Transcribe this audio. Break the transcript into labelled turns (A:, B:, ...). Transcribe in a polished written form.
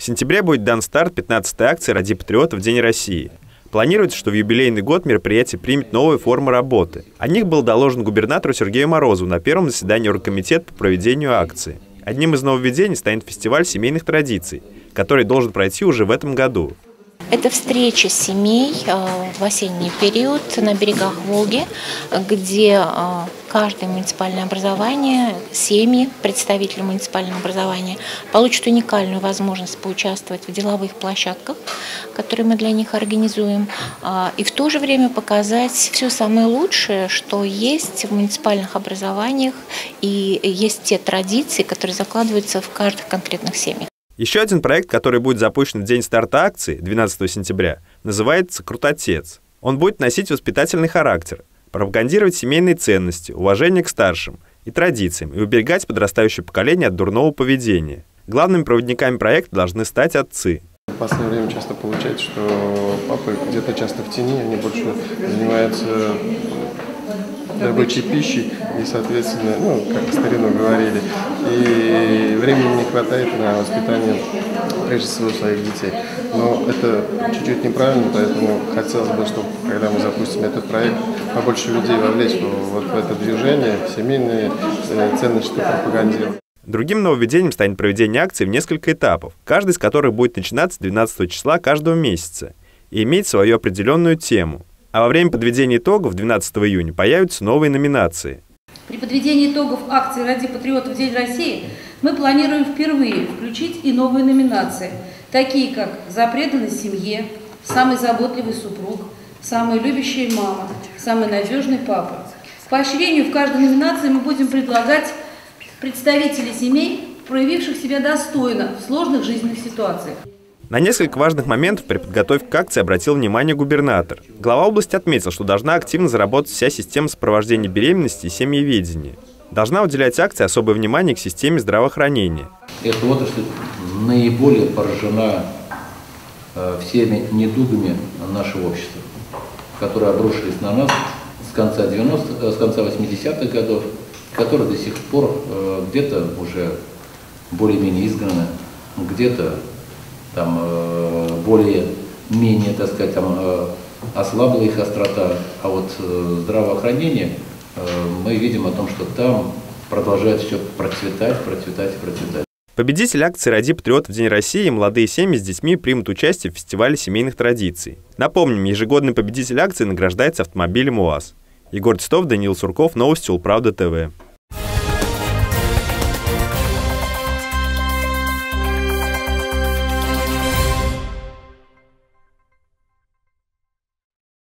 A: сентябре будет дан старт 15-й акции «Ради патриотов. День России». Планируется, что в юбилейный год мероприятие примет новые формы работы. О них был доложен губернатору Сергею Морозову на первом заседании оргкомитета по проведению акции. Одним из нововведений станет фестиваль семейных традиций, который должен пройти уже в этом году.
B: Это встреча семей в осенний период на берегах Волги, где каждое муниципальное образование, семьи, представители муниципального образования получат уникальную возможность поучаствовать в деловых площадках, которые мы для них организуем, и в то же время показать все самое лучшее, что есть в муниципальных образованиях, и есть те традиции, которые закладываются в каждых конкретных семьях.
A: Еще один проект, который будет запущен в день старта акции, 12 сентября, называется «Крутотец». Он будет носить воспитательный характер, пропагандировать семейные ценности, уважение к старшим и традициям и уберегать подрастающее поколение от дурного поведения. Главными проводниками проекта должны стать отцы.
C: В последнее время часто получается, что папы где-то часто в тени, они больше занимаются добычей пищи и, соответственно, как в старину говорили, и времени не хватает на воспитание, прежде всего, своих детей. Но это чуть-чуть неправильно, поэтому хотелось бы, чтобы, когда мы запустим этот проект, побольше людей вовлечь вот в это движение, в семейные ценности пропагандировать.
A: Другим нововведением станет проведение акций в несколько этапов, каждый из которых будет начинаться 12 числа каждого месяца и иметь свою определенную тему. А во время подведения итогов 12 июня появятся новые номинации.
D: При подведении итогов акции «Ради патриотов. День России» мы планируем впервые включить и новые номинации, такие как «За преданность семье», «Самый заботливый супруг», «Самая любящая мама», «Самый надежный папа». К поощрению в каждой номинации мы будем предлагать представителей семей, проявивших себя достойно в сложных жизненных ситуациях.
A: На несколько важных моментов при подготовке к акции обратил внимание губернатор. Глава области отметил, что должна активно заработать вся система сопровождения беременности и семьеведения. Должна уделять акции особое внимание к системе здравоохранения.
E: Эта отрасль наиболее поражена всеми недугами нашего общества, которые обрушились на нас с конца 80-х годов, которые до сих пор где-то уже более-менее изгнаны, где-то там более-менее, так сказать, там ослабла их острота, а вот здравоохранение, мы видим о том, что там продолжает все процветать.
A: Победитель акции «Ради патриотов. День России» и молодые семьи с детьми примут участие в фестивале семейных традиций. Напомним, ежегодный победитель акции награждается автомобилем УАЗ. Егор Титов, Даниил Сурков, новости Улправда ТВ.